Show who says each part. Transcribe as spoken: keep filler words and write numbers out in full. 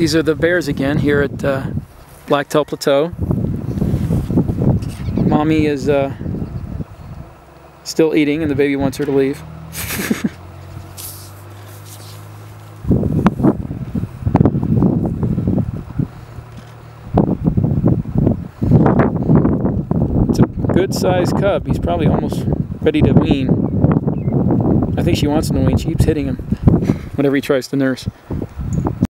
Speaker 1: These are the bears again here at uh, Blacktail Plateau. Mommy is uh, still eating and the baby wants her to leave. It's a good sized cub. He's probably almost ready to wean. I think she wants him to wean. She keeps hitting him whenever he tries to nurse.